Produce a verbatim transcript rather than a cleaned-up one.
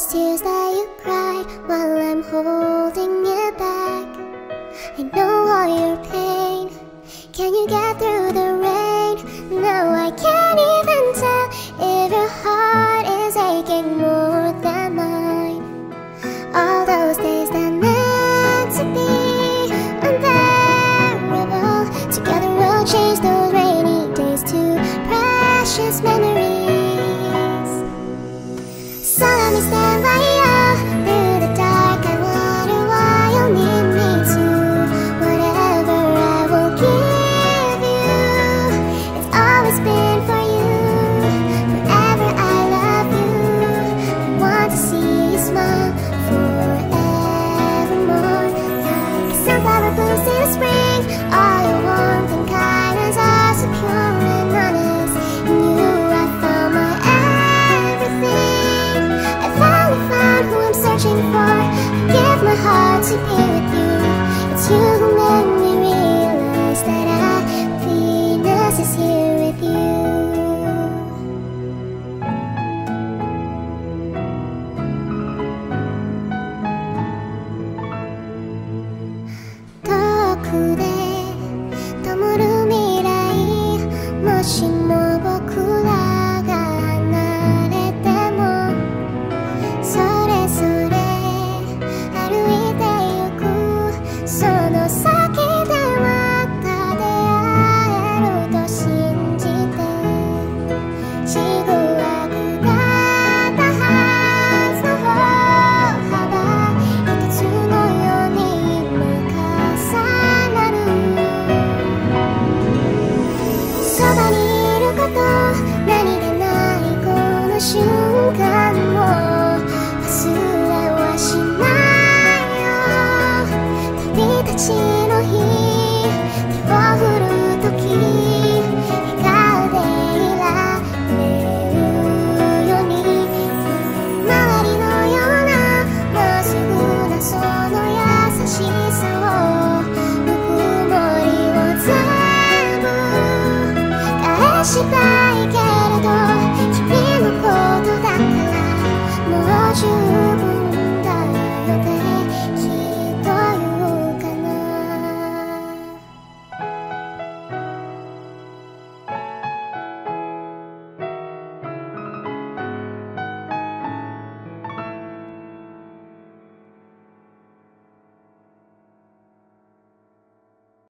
those tears that you cry while I'm holding it back. I know all your pain. Can you get through the rain? Now I can't even tell if your heart is aching more than mine. All those days that meant to be unbearable, together we'll change those rainy days to precious memories. So let me stand by you through the dark. I wonder why you'll need me to. Whatever I will give you, it's always been for you. Forever I love you. I want to see you smile forevermore. Like sunflower blooms in the spring, all your warmth and kindness are so pure and honest. In you I found my everything. I finally found who I'm searching for. I give my heart to you.